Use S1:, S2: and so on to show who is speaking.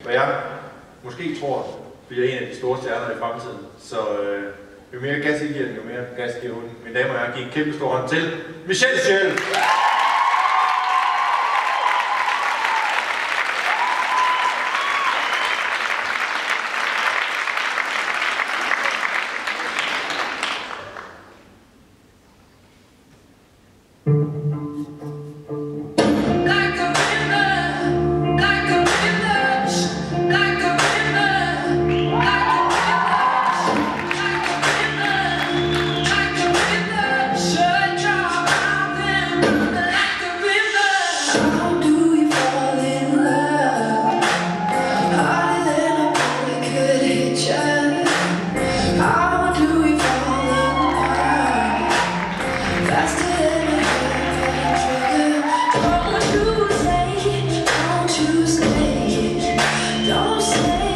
S1: hvad jeg måske tror bliver en af de store stjerner i fremtiden. Så jo mere gas I giver den, jo mere gas giver hun. Mine damer og herrer, giver en kæmpe stor hånd til Michelle Sjøl.
S2: Don't say